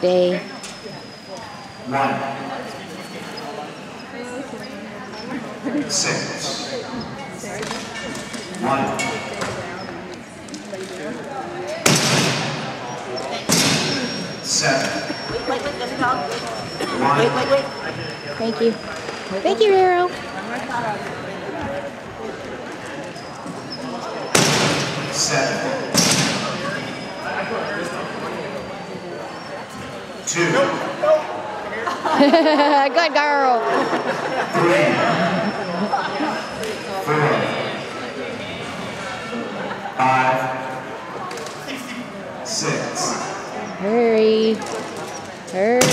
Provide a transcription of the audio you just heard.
Stay. 1, 6, 1, 7. Wait, let me talk. 1. Wait. Thank you. Thank you, Rero. 7, 2, Good girl. 3, 4, 5, 6. Hurry. Hurry.